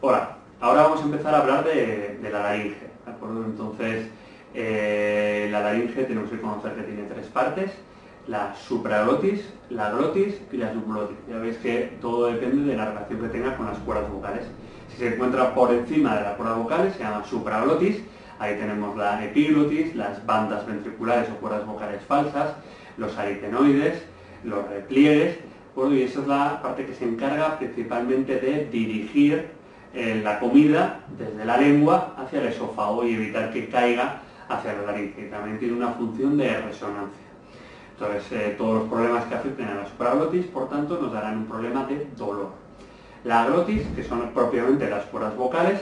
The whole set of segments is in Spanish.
Hola, ahora vamos a empezar a hablar de la laringe, ¿de acuerdo? Entonces, la laringe tenemos que conocer que tiene tres partes: la supraglotis, la glotis y la subglotis. Ya veis que todo depende de la relación que tenga con las cuerdas vocales. Si se encuentra por encima de las cuerdas vocales se llama supraglotis. Ahí tenemos la epiglotis, las bandas ventriculares o cuerdas vocales falsas, los aritenoides, los repliegues, bueno, y esa es la parte que se encarga principalmente de dirigir la comida desde la lengua hacia el esófago y evitar que caiga hacia la laringe. También tiene una función de resonancia. Entonces, todos los problemas que afecten a la supraglotis, por tanto, nos darán un problema de dolor. La glotis, que son propiamente las cuerdas vocales,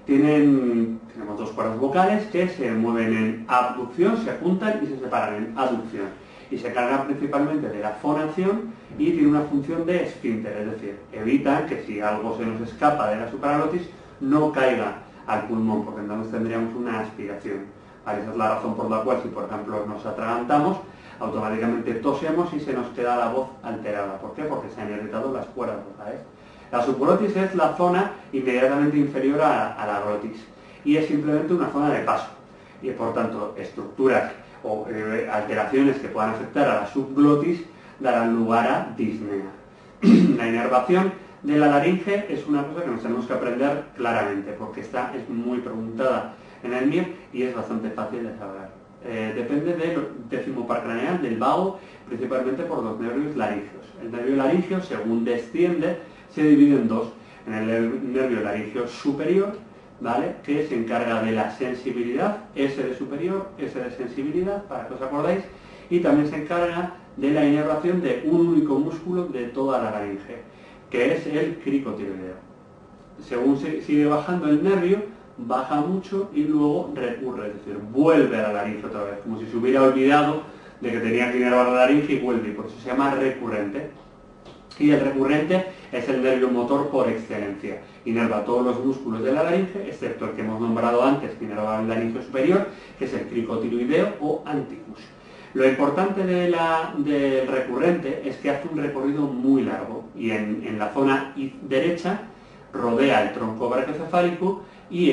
tenemos dos cuerdas vocales que se mueven en abducción, se juntan y se separan en aducción. Y se cargan principalmente de la fonación y tiene una función de esfínter, es decir, evitan que si algo se nos escapa de la supraglotis no caiga al pulmón, porque entonces tendríamos una aspiración. Vale, esa es la razón por la cual, si por ejemplo nos atragantamos, automáticamente tosemos y se nos queda la voz alterada. ¿Por qué? Porque se han irritado las cuerdas vocales. La subglotis es la zona inmediatamente inferior a la glotis y es simplemente una zona de paso. Y por tanto, estructuras o alteraciones que puedan afectar a la subglotis darán lugar a disnea. La inervación de la laringe es una cosa que nos tenemos que aprender claramente, porque esta es muy preguntada en el MIR y es bastante fácil de saber. Depende del décimo par craneal, del vago, principalmente por los nervios laringeos. El nervio laringeo, según desciende, se divide en dos: en el nervio laringeo superior, ¿vale?, que se encarga de la sensibilidad, S de superior, S de sensibilidad, para que os acordáis, y también se encarga de la inervación de un único músculo de toda la laringe, que es el cricotiroideo. Según sigue bajando el nervio, baja mucho y luego recurre, es decir, vuelve a la laringe otra vez, como si se hubiera olvidado de que tenía que inervar la laringe y vuelve, y por eso se llama recurrente. Y el recurrente es el nervio motor por excelencia. Inerva todos los músculos de la laringe, excepto el que hemos nombrado antes, que inerva el laringio superior, que es el cricotiroideo o anticus. Lo importante del recurrente es que hace un recorrido muy largo y en la zona derecha rodea el tronco brachiocefálico y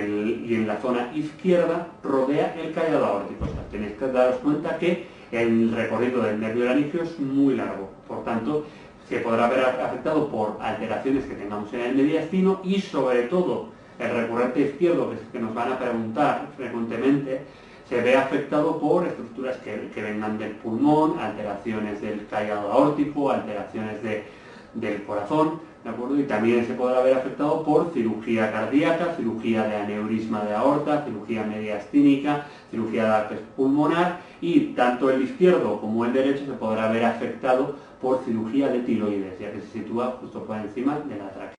en la zona izquierda rodea el callado aórtico. O sea, tenéis que daros cuenta que el recorrido del nervio laringio es muy largo. Por tanto, se podrá ver afectado por alteraciones que tengamos en el mediastino y sobre todo el recurrente izquierdo, que es el que nos van a preguntar frecuentemente, se ve afectado por estructuras que vengan del pulmón, alteraciones del callado aórtico, alteraciones del corazón, ¿de acuerdo? Y también se podrá ver afectado por cirugía cardíaca, cirugía de aneurisma de aorta, cirugía mediastínica, cirugía de herpes pulmonar, y tanto el izquierdo como el derecho se podrá ver afectado por cirugía de tiroides, ya que se sitúa justo por encima de la tráquea.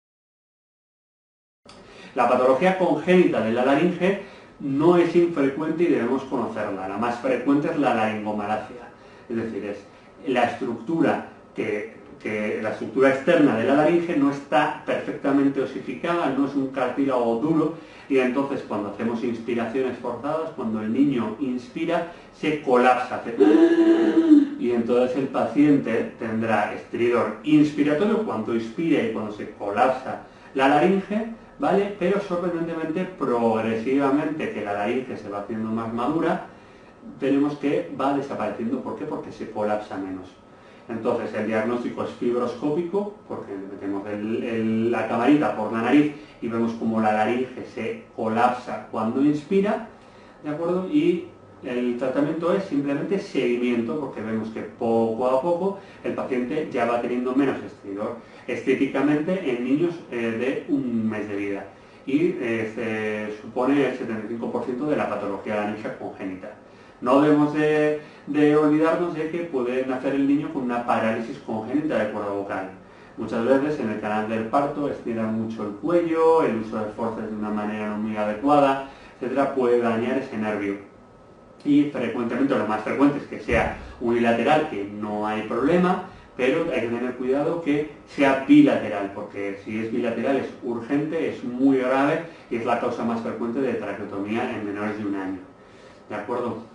La patología congénita de la laringe no es infrecuente y debemos conocerla. La más frecuente es la laringomalacia, es decir, es la estructura la estructura externa de la laringe no está perfectamente osificada, no es un cartílago duro, y entonces cuando hacemos inspiraciones forzadas, cuando el niño inspira, se colapsa, y entonces el paciente tendrá estridor inspiratorio cuando inspira y cuando se colapsa la laringe, ¿vale? Pero sorprendentemente, progresivamente, que la laringe se va haciendo más madura, tenemos que va desapareciendo. ¿Por qué? Porque se colapsa menos. Entonces el diagnóstico es fibroscópico, porque metemos la camarita por la nariz y vemos como la laringe se colapsa cuando inspira, ¿de acuerdo? Y el tratamiento es simplemente seguimiento, porque vemos que poco a poco el paciente ya va teniendo menos estridor, estéticamente en niños de un mes de vida, y se supone el 75% de la patología laringea congénita. No debemos de olvidarnos de que puede nacer el niño con una parálisis congénita de cuerda vocal. Muchas veces en el canal del parto estiran mucho el cuello, el uso de forceps de una manera no muy adecuada, etcétera, puede dañar ese nervio. Y frecuentemente, lo más frecuente es que sea unilateral, que no hay problema, pero hay que tener cuidado que sea bilateral, porque si es bilateral es urgente, es muy grave y es la causa más frecuente de traqueotomía en menores de 1 año. ¿De acuerdo?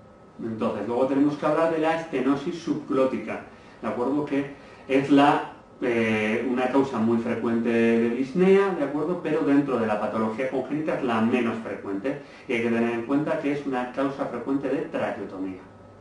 Entonces, luego tenemos que hablar de la estenosis subglótica, ¿de acuerdo? Que es la una causa muy frecuente de disnea, ¿de acuerdo? Pero dentro de la patología congénita es la menos frecuente y hay que tener en cuenta que es una causa frecuente de traqueotomía.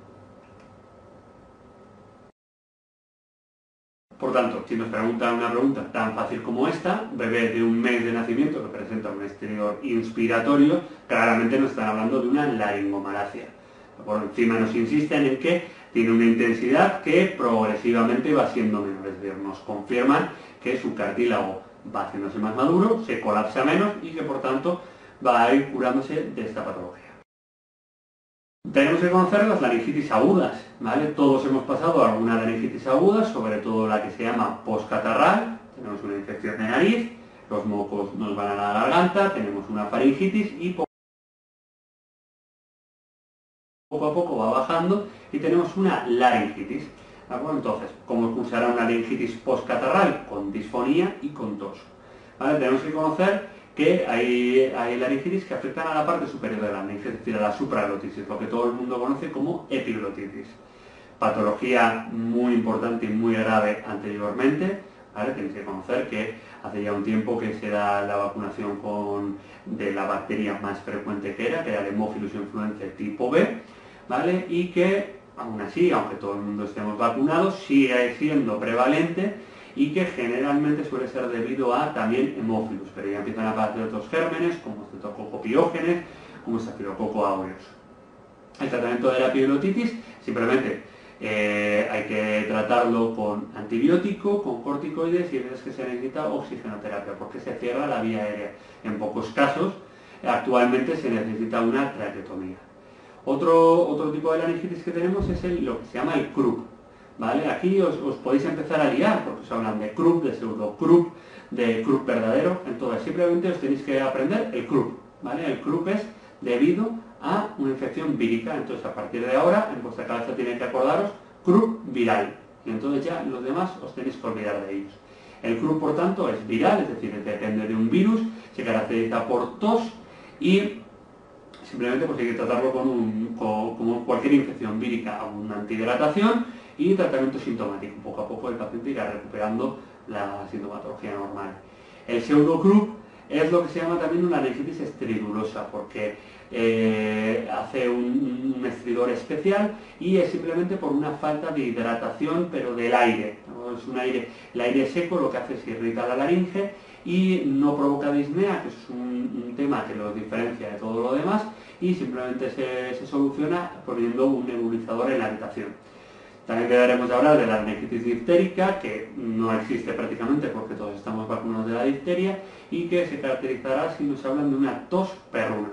Por tanto, si nos preguntan una pregunta tan fácil como esta, bebé de un mes de nacimiento que presenta un exterior inspiratorio, claramente nos están hablando de una laringomalacia. Por encima nos insisten en que tiene una intensidad que progresivamente va siendo menor, es decir, nos confirman que su cartílago va haciéndose más maduro, se colapsa menos y que por tanto va a ir curándose de esta patología. Tenemos que conocer las laringitis agudas, ¿vale? Todos hemos pasado alguna laringitis aguda, sobre todo la que se llama postcatarral. Tenemos una infección de nariz, los mocos nos van a la garganta, tenemos una faringitis y poco a poco va bajando y tenemos una laringitis. ¿De acuerdo? Entonces, ¿cómo será una laringitis postcatarral? Con disfonía y con tos. ¿Vale? Tenemos que conocer que hay laringitis que afectan a la parte superior de la laringe, es decir, a la supraglotitis, lo que todo el mundo conoce como epiglotitis. Patología muy importante y muy grave anteriormente, ¿vale? Tenéis que conocer que hace ya un tiempo que se da la vacunación de la bacteria más frecuente que era el Haemophilus influenzae tipo B, ¿vale? Y que, aún así, aunque todo el mundo estemos vacunados, sigue siendo prevalente y que generalmente suele ser debido a también hemófilos, pero ya empiezan a aparecer otros gérmenes como Streptococcus pyogenes, como Staphylococcus aureus. El tratamiento de la epiglotitis simplemente hay que tratarlo con antibiótico, con corticoides y a veces que se necesita oxigenoterapia porque se cierra la vía aérea. En pocos casos actualmente se necesita una traqueotomía. Otro tipo de laringitis que tenemos es lo que se llama el croup. ¿Vale? Aquí os podéis empezar a liar porque os hablan de croup, de pseudo-croup, de croup verdadero. Entonces simplemente os tenéis que aprender el croup. ¿Vale? El croup es debido a una infección vírica. Entonces a partir de ahora en vuestra cabeza tiene que acordaros croup viral. Y entonces ya los demás os tenéis que olvidar de ellos. El croup por tanto es viral, es decir, depende de un virus, se caracteriza por tos y simplemente pues hay que tratarlo como cualquier infección vírica, una antihidratación y tratamiento sintomático. Poco a poco el paciente irá recuperando la sintomatología normal. El pseudocroup es lo que se llama también una laringitis estridulosa porque hace un estridor especial y es simplemente por una falta de hidratación pero del aire. ¿No? El aire seco lo que hace es irrita la laringe y no provoca disnea, que es un tema que lo diferencia de todo lo demás y simplemente se soluciona poniendo un nebulizador en la habitación. También quedaremos a hablar de la meningitis diftérica, que no existe prácticamente porque todos estamos vacunados de la difteria y que se caracterizará si nos hablan de una tos perruna.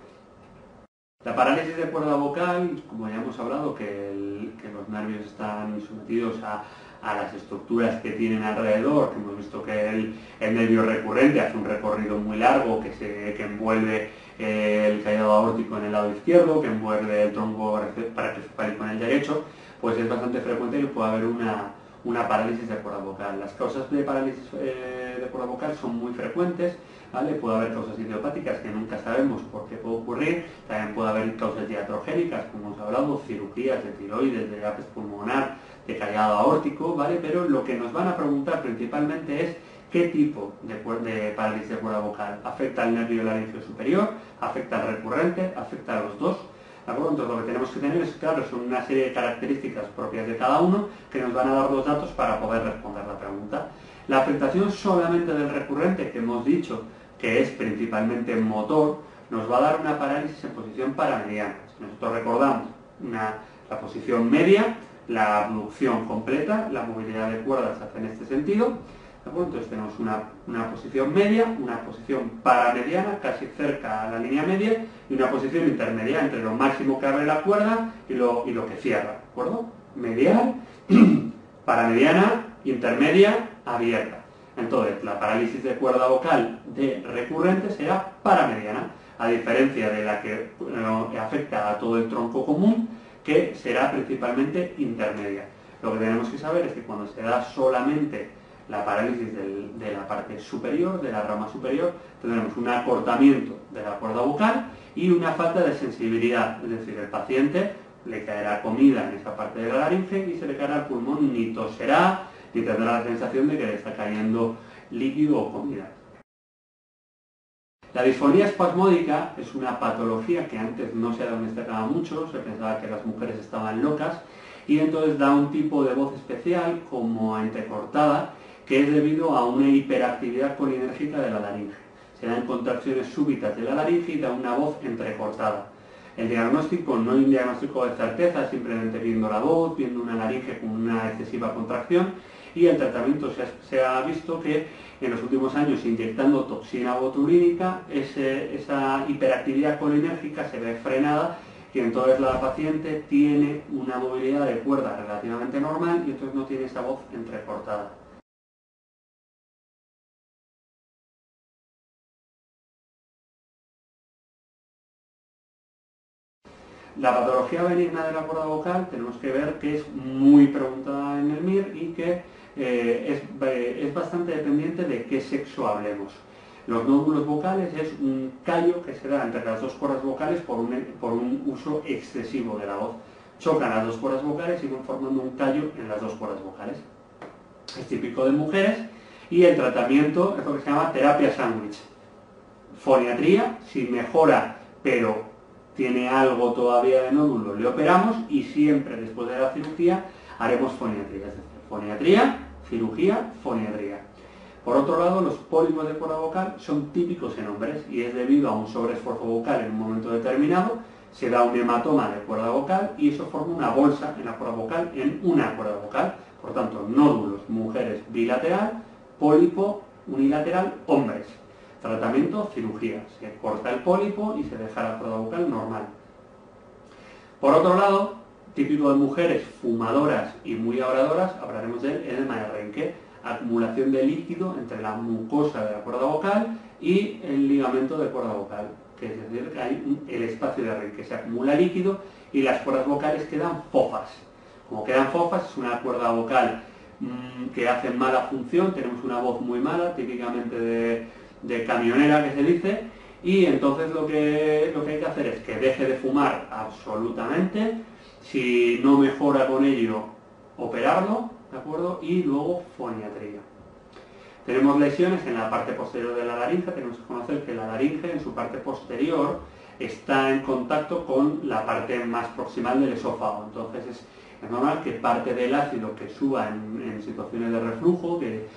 La parálisis de cuerda vocal, como ya hemos hablado, que los nervios están sometidos a las estructuras que tienen alrededor, que hemos visto que el nervio recurrente hace un recorrido muy largo que envuelve el callado aórtico en el lado izquierdo, que envuelve el tronco paraencefálico en el derecho, pues es bastante frecuente que pueda haber una parálisis de cuerda vocal. Las causas de parálisis de cuerda vocal son muy frecuentes, ¿vale? Puede haber causas idiopáticas que nunca sabemos por qué puede ocurrir, también puede haber causas diatrogénicas, como hemos hablado, cirugías de tiroides, de herpes pulmonar, de callado aórtico, ¿vale? Pero lo que nos van a preguntar principalmente es qué tipo de parálisis de cuerda vocal. ¿Afecta al nervio laríngeo superior? ¿Afecta al recurrente? ¿Afecta a los dos? ¿De acuerdo? Entonces lo que tenemos que tener es, claro, son una serie de características propias de cada uno que nos van a dar los datos para poder responder la pregunta. La afectación solamente del recurrente, que hemos dicho que es principalmente motor, nos va a dar una parálisis en posición paramediana. Si nosotros recordamos la posición media, la abducción completa, la movilidad de cuerdas se hace en este sentido. Entonces tenemos una posición media, una posición paramediana, casi cerca a la línea media, y una posición intermedia entre lo máximo que abre la cuerda y lo que cierra, ¿de acuerdo? Medial, paramediana, intermedia, abierta. Entonces, la parálisis de cuerda vocal de recurrente será paramediana, a diferencia de la que afecta a todo el tronco común, que será principalmente intermedia. Lo que tenemos que saber es que cuando se da solamente la parálisis de la parte superior, de la rama superior, tendremos un acortamiento de la cuerda vocal y una falta de sensibilidad, es decir, el paciente le caerá comida en esa parte de la laringe y se le caerá al pulmón, ni toserá, y tendrá la sensación de que le está cayendo líquido o comida. La disfonía espasmódica es una patología que antes no se destacaba mucho, se pensaba que las mujeres estaban locas y entonces da un tipo de voz especial como entrecortada que es debido a una hiperactividad colinérgica de la laringe. Se dan contracciones súbitas de la laringe y da una voz entrecortada. El diagnóstico no hay un diagnóstico de certeza, simplemente viendo la voz, viendo una laringe con una excesiva contracción, y el tratamiento se ha visto que en los últimos años inyectando toxina botulínica esa hiperactividad colinérgica se ve frenada y entonces la paciente tiene una movilidad de cuerda relativamente normal y entonces no tiene esa voz entrecortada. La patología benigna de la cuerda vocal tenemos que ver que es muy preguntada en el MIR y que es bastante dependiente de qué sexo hablemos. Los nódulos vocales es un callo que se da entre las dos cuerdas vocales por un uso excesivo de la voz. Chocan las dos cuerdas vocales y van formando un callo en las dos cuerdas vocales. Es típico de mujeres y el tratamiento es lo que se llama terapia sándwich. Foniatría, si mejora pero tiene algo todavía de nódulo, le operamos y siempre después de la cirugía haremos foniatría. Es decir, foniatría, cirugía, foniatría. Por otro lado, los pólipos de cuerda vocal son típicos en hombres y es debido a un sobreesfuerzo vocal en un momento determinado, se da un hematoma de cuerda vocal y eso forma una bolsa en la cuerda vocal, en una cuerda vocal. Por tanto, nódulos, mujeres, bilateral, pólipo, unilateral, hombres. Tratamiento, cirugía. Se corta el pólipo y se deja la cuerda vocal normal. Por otro lado, típico de mujeres fumadoras y muy oradoras, hablaremos del edema de Renke, acumulación de líquido entre la mucosa de la cuerda vocal y el ligamento de cuerda vocal, que es decir, que hay el espacio de Renke, se acumula líquido y las cuerdas vocales quedan fofas. Como quedan fofas, es una cuerda vocal que hace mala función, tenemos una voz muy mala, típicamente de camionera que se dice, y entonces lo que hay que hacer es que deje de fumar absolutamente, si no mejora con ello, operarlo, ¿de acuerdo? Y luego foniatría. Tenemos lesiones en la parte posterior de la laringe, tenemos que conocer que la laringe en su parte posterior está en contacto con la parte más proximal del esófago, entonces es normal que parte del ácido que suba en situaciones de reflujo,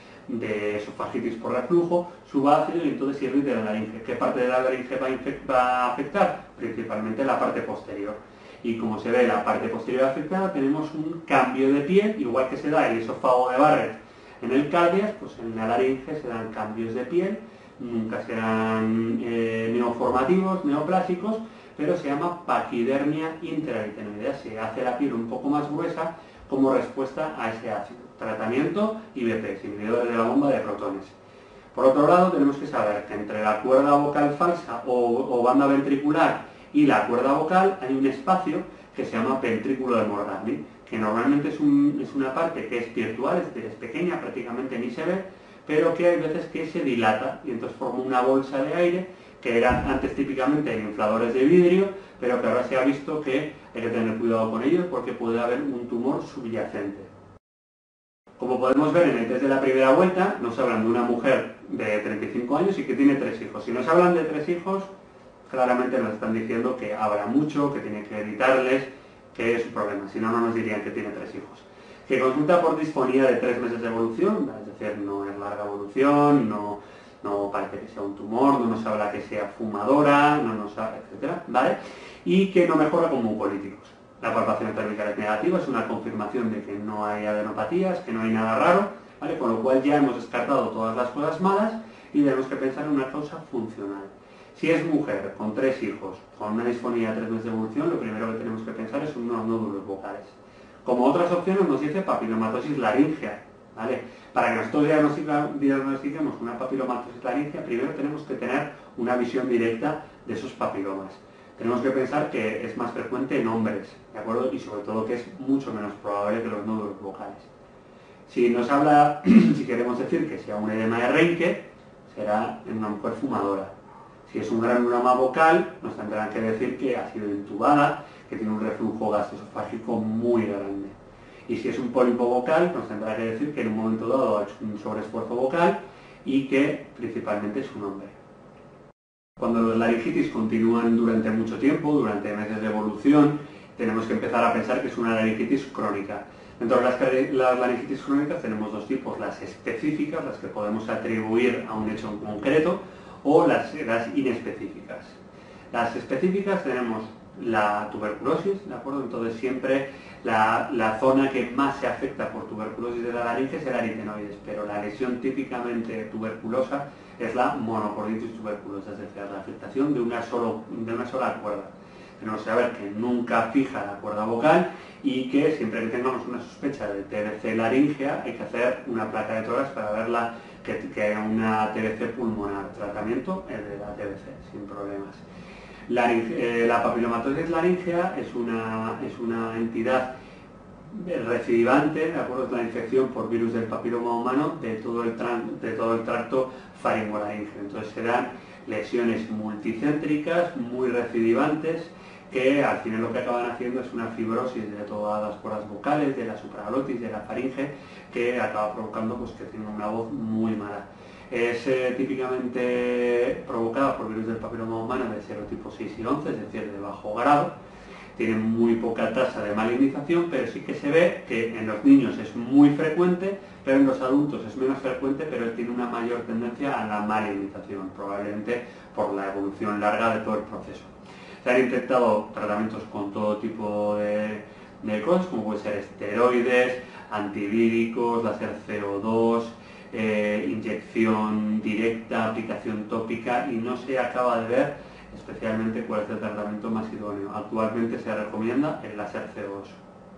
de esofagitis por reflujo, suba ácido y entonces irrite la laringe. ¿Qué parte de la laringe va a afectar? Principalmente la parte posterior. Y como se ve la parte posterior afectada, tenemos un cambio de piel, igual que se da el esófago de Barrett en el cardias, pues en la laringe se dan cambios de piel, nunca serán neoformativos, neoplásicos, pero se llama paquidermia interaritenoidea, se hace la piel un poco más gruesa como respuesta a ese ácido. Tratamiento IBP, inhibidores de la bomba de protones. Por otro lado, tenemos que saber que entre la cuerda vocal falsa o banda ventricular y la cuerda vocal hay un espacio que se llama ventrículo de Morgagni, que normalmente es una parte que es virtual, es pequeña, prácticamente ni se ve, pero que hay veces que se dilata y entonces forma una bolsa de aire que eran antes típicamente en infladores de vidrio, pero que ahora se ha visto que hay que tener cuidado con ellos porque puede haber un tumor subyacente. Como podemos ver en el test de la primera vuelta, nos hablan de una mujer de 35 años y que tiene 3 hijos. Si nos hablan de 3 hijos, claramente nos están diciendo que habla mucho, que tiene que editarles, que es su problema. Si no, no nos dirían que tiene 3 hijos. Que consulta por disfonía de 3 meses de evolución, es decir, no es larga evolución, no parece que sea un tumor, no nos habla que sea fumadora, no nos habla, etcétera, ¿vale? Y que no mejora con mucolíticos. La palpación cervical es negativa, es una confirmación de que no hay adenopatías, que no hay nada raro, ¿vale? Con lo cual ya hemos descartado todas las cosas malas y tenemos que pensar en una causa funcional. Si es mujer con 3 hijos, con una disfonía de 3 meses de evolución, lo primero que tenemos que pensar es en unos nódulos vocales. Como otras opciones nos dice papilomatosis laríngea, ¿vale? Para que nosotros diagnostiquemos una papilomatosis laríngea, primero tenemos que tener una visión directa de esos papilomas. Tenemos que pensar que es más frecuente en hombres, ¿de acuerdo? Y sobre todo que es mucho menos probable que los nódulos vocales. Si nos habla, si queremos decir que sea un edema de Renke, será en una mujer fumadora. Si es un granuloma vocal, nos tendrán que decir que ha sido intubada, que tiene un reflujo gastroesofágico muy grande. Y si es un pólipo vocal, nos tendrá que decir que en un momento dado ha hecho un sobreesfuerzo vocal y que principalmente es un hombre. Cuando las laringitis continúan durante mucho tiempo, durante meses de evolución, tenemos que empezar a pensar que es una laringitis crónica. Dentro de las laringitis crónicas tenemos dos tipos, las específicas, las que podemos atribuir a un hecho en concreto, o las inespecíficas. Las específicas tenemos la tuberculosis, ¿de acuerdo? Entonces siempre la zona que más se afecta por tuberculosis de la laringe es el aritenoides, pero la lesión típicamente tuberculosa es la monocorditis tuberculosa, es decir, la afectación de una sola cuerda. Tenemos que saber que nunca fija la cuerda vocal y que siempre que tengamos una sospecha de TBC laringea hay que hacer una placa de tórax para verla que haya una TBC pulmonar. Tratamiento el de la TBC, sin problemas. La papilomatosis laringea es una entidad recidivante, ¿de acuerdo? Es la infección por virus del papiloma humano de todo el tracto faringolaríngeo. Entonces se dan lesiones multicéntricas, muy recidivantes, que al final lo que acaban haciendo es una fibrosis de todas las cuerdas vocales, de la supraglotis, de la faringe, que acaba provocando pues, que tenga una voz muy mala. Es típicamente provocada por virus del papiloma humano de serotipo 6 y 11, es decir, de bajo grado. Tiene muy poca tasa de malignización, pero sí que se ve que en los niños es muy frecuente, pero en los adultos es menos frecuente, pero tiene una mayor tendencia a la malignización, probablemente por la evolución larga de todo el proceso. Se han intentado tratamientos con todo tipo de cosas, como puede ser esteroides, antivíricos, láser CO2, inyección directa, aplicación tópica, y no se acaba de ver especialmente cuál es el tratamiento más idóneo. Actualmente se recomienda el láser CO2.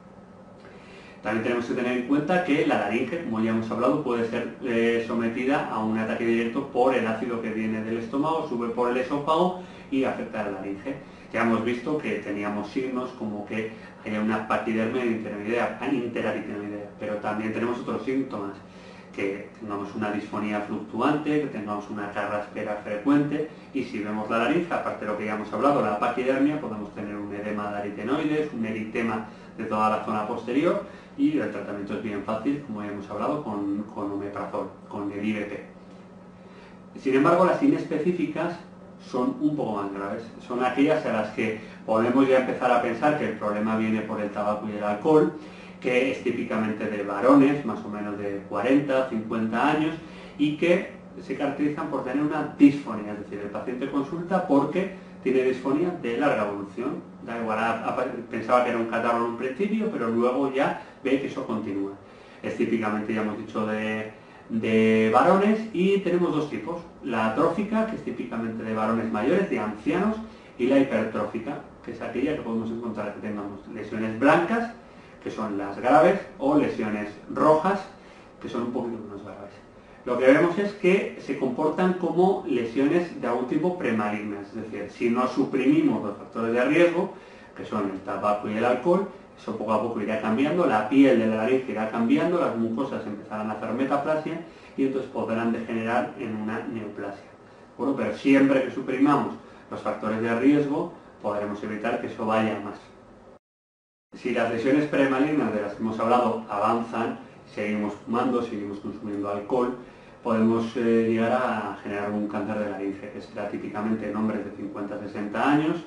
También tenemos que tener en cuenta que la laringe, como ya hemos hablado, puede ser sometida a un ataque directo por el ácido que viene del estómago, sube por el esófago y afecta a la laringe. Ya hemos visto que teníamos signos como que haya una paquidermia interaritenoidea, pero también tenemos otros síntomas, que tengamos una disfonía fluctuante, que tengamos una carraspera frecuente, y si vemos la laringe, aparte de lo que ya hemos hablado, la paquidermia, podemos tener un edema de aritenoides, un eritema de toda la zona posterior, y el tratamiento es bien fácil, como ya hemos hablado, con omeprazol, con el IVP. Sin embargo, las inespecíficas son un poco más graves. Son aquellas a las que podemos ya empezar a pensar que el problema viene por el tabaco y el alcohol, que es típicamente de varones, más o menos de 40, 50 años, y que se caracterizan por tener una disfonía, es decir, el paciente consulta porque tiene disfonía de larga evolución. Da igual, pensaba que era un catarro en un principio, pero luego ya ve que eso continúa. Es típicamente, ya hemos dicho, de varones, y tenemos dos tipos: la atrófica, que es típicamente de varones mayores, de ancianos, y la hipertrófica, que es aquella que podemos encontrar que tengamos lesiones blancas, que son las graves, o lesiones rojas, que son un poquito menos graves. Lo que vemos es que se comportan como lesiones de algún tipo premalignas, es decir, si no suprimimos los factores de riesgo, que son el tabaco y el alcohol, eso poco a poco irá cambiando, la piel de la laringe irá cambiando, las mucosas empezarán a hacer metaplasia y entonces podrán degenerar en una neoplasia. Bueno, pero siempre que suprimamos los factores de riesgo, podremos evitar que eso vaya a más. Si las lesiones premalignas de las que hemos hablado avanzan, seguimos fumando, seguimos consumiendo alcohol, podemos llegar a generar un cáncer de laringe, que será típicamente en hombres de 50-60 años,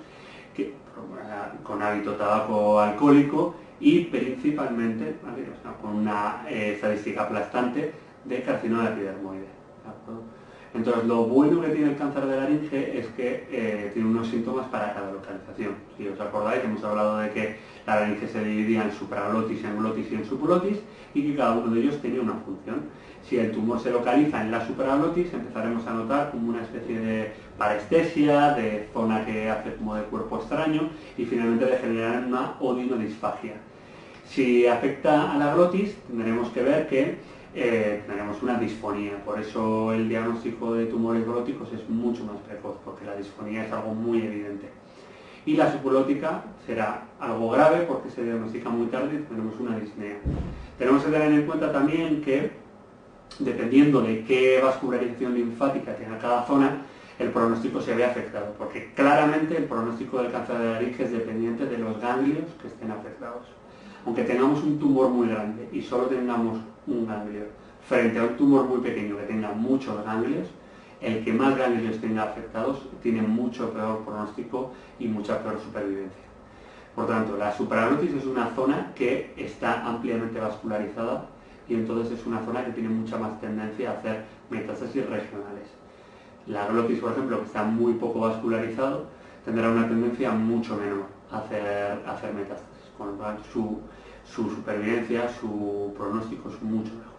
con hábito tabaco alcohólico y principalmente, ¿vale?, o sea, con una estadística aplastante de carcinoma epidermoide. Entonces, lo bueno que tiene el cáncer de laringe es que tiene unos síntomas para cada localización. Si os acordáis, hemos hablado de que la laringe se dividía en supraglotis, en glotis y en subglotis, y que cada uno de ellos tenía una función. Si el tumor se localiza en la supraglotis, empezaremos a notar como una especie de parestesia, de zona que hace como de cuerpo extraño, y finalmente de generar una odinodisfagia. Si afecta a la glotis, tendremos que ver que tenemos una disfonía, por eso el diagnóstico de tumores glóticos es mucho más precoz, porque la disfonía es algo muy evidente. Y la subglótica será algo grave porque se diagnostica muy tarde y tenemos una disnea. Tenemos que tener en cuenta también que, dependiendo de qué vascularización linfática tenga cada zona, el pronóstico se ve afectado, porque claramente el pronóstico del cáncer de laringe es dependiente de los ganglios que estén afectados. aunque tengamos un tumor muy grande y solo tengamos un ganglio, frente a un tumor muy pequeño que tenga muchos ganglios, el que más ganglios tenga afectados tiene mucho peor pronóstico y mucha peor supervivencia. Por tanto, la supraglotis es una zona que está ampliamente vascularizada y entonces es una zona que tiene mucha más tendencia a hacer metástasis regionales. La glotis, por ejemplo, que está muy poco vascularizado, tendrá una tendencia mucho menor a hacer metástasis, con lo cual su supervivencia, su pronóstico es mucho mejor.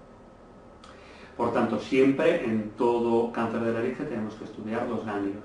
Por tanto, siempre en todo cáncer de laringe tenemos que estudiar los ganglios.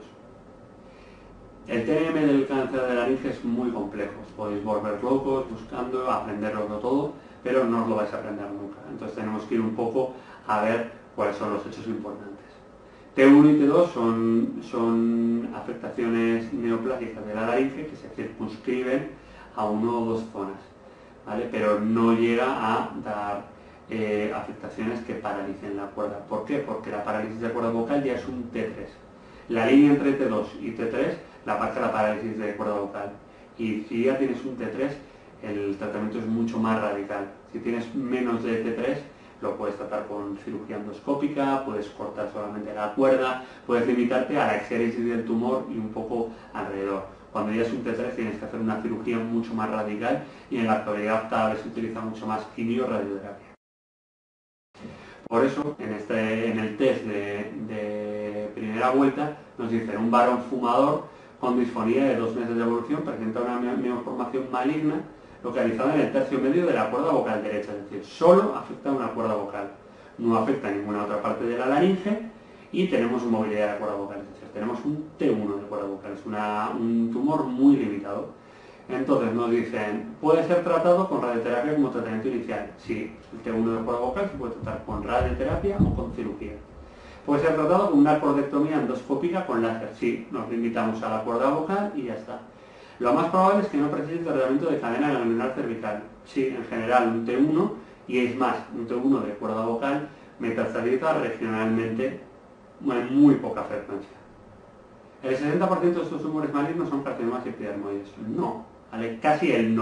El TNM del cáncer de laringe es muy complejo, os podéis volver locos buscando, aprenderlo todo, pero no os lo vais a aprender nunca. Entonces tenemos que ir un poco a ver cuáles son los hechos importantes. T1 y T2 son afectaciones neoplásicas de la laringe que se circunscriben a una o dos zonas, ¿vale? Pero no llega a dar afectaciones que paralicen la cuerda. ¿Por qué? Porque la parálisis de cuerda vocal ya es un T3. La línea entre T2 y T3 la marca la parálisis de cuerda vocal. Y si ya tienes un T3, el tratamiento es mucho más radical. Si tienes menos de T3, lo puedes tratar con cirugía endoscópica, puedes cortar solamente la cuerda, puedes limitarte a la exéresis del tumor y un poco alrededor. Cuando ya es un T3 tienes que hacer una cirugía mucho más radical y en la actualidad cada vez se utiliza mucho más quimio-radioterapia. Por eso, en el test de primera vuelta, nos dicen un varón fumador con disfonía de 2 meses de evolución presenta una mioformación maligna localizada en el tercio medio de la cuerda vocal derecha, es decir, solo afecta a una cuerda vocal, no afecta a ninguna otra parte de la laringe y tenemos movilidad de la cuerda vocal, es decir, tenemos un T1 de cuerda vocal, es un tumor muy limitado. Entonces nos dicen, puede ser tratado con radioterapia como tratamiento inicial. Sí, el T1 de cuerda vocal se puede tratar con radioterapia o con cirugía. Puede ser tratado con una cordectomía endoscópica con láser. Sí, nos limitamos a la cuerda vocal y ya está. Lo más probable es que no precise tratamiento de cadena ganglionar cervical. Sí, en general un T1, y es más, un T1 de cuerda vocal metastatiza regionalmente en muy poca frecuencia. ¿El 60% de estos tumores malignos son carcinomas epidermoides? No. ¿Vale? Casi el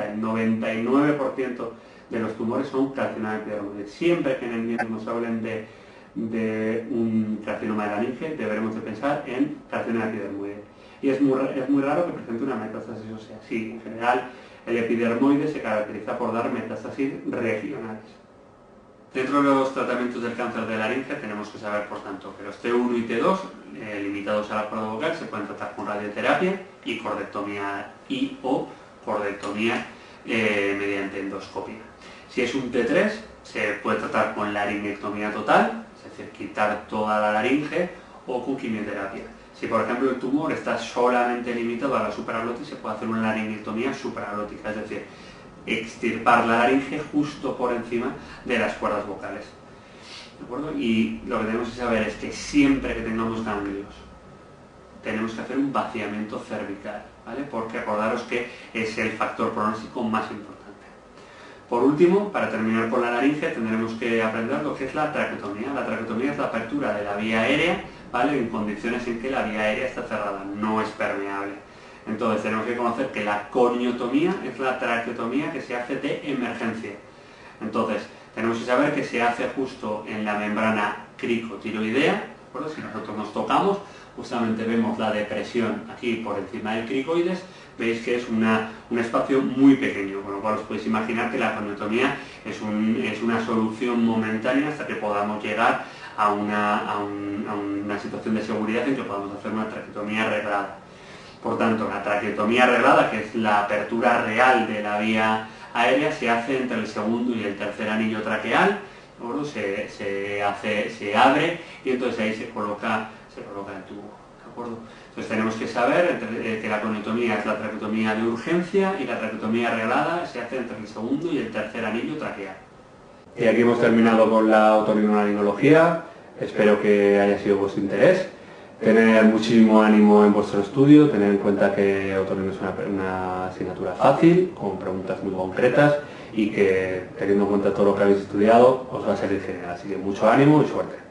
99% de los tumores son carcinoma epidermoides. Siempre que en el miedo nos hablen de un carcinoma de laringe, deberemos de pensar en carcinoma epidermoide. Y es muy raro que presente una metástasis ósea. Sí, en general el epidermoide se caracteriza por dar metástasis regionales. Dentro de los tratamientos del cáncer de laringe tenemos que saber, por tanto, que los T1 y T2, limitados a la cuerda vocal, se pueden tratar con radioterapia y cordectomía o cordectomía mediante endoscopia. Si es un T3, se puede tratar con laringectomía total, es decir, quitar toda la laringe, o con quimioterapia. Si, por ejemplo, el tumor está solamente limitado a la supraglotis, se puede hacer una laringectomía supraglótica, es decir, extirpar la laringe justo por encima de las cuerdas vocales. ¿De acuerdo? Y lo que tenemos que saber es que siempre que tengamos ganglios, tenemos que hacer un vaciamiento cervical, ¿vale? Porque acordaros que es el factor pronóstico más importante. Por último, para terminar con la laringe, tendremos que aprender lo que es la traqueotomía. La traqueotomía es la apertura de la vía aérea, ¿vale? En condiciones en que la vía aérea está cerrada, no es permeable. Entonces tenemos que conocer que la coniotomía es la traqueotomía que se hace de emergencia. Entonces tenemos que saber que se hace justo en la membrana cricotiroidea, ¿de acuerdo? Si nosotros nos tocamos, justamente vemos la depresión aquí por encima del cricoides, veis que es un espacio muy pequeño, con lo cual os podéis imaginar que la coniotomía es una solución momentánea hasta que podamos llegar a una situación de seguridad en que podamos hacer una traqueotomía arreglada. Por tanto, la traqueotomía arreglada, que es la apertura real de la vía aérea, se hace entre el segundo y el tercer anillo traqueal, se abre y entonces ahí se coloca el tubo. ¿De acuerdo? Entonces tenemos que saber que la coniotomía es la traqueotomía de urgencia y la traqueotomía arreglada se hace entre el segundo y el tercer anillo traqueal. Y aquí hemos terminado con la otorrinolaringología. Espero que haya sido de vuestro interés. Tener muchísimo ánimo en vuestro estudio, tener en cuenta que otorrino es una asignatura fácil, con preguntas muy concretas y que, teniendo en cuenta todo lo que habéis estudiado, os va a servir genial. Así que mucho ánimo y suerte.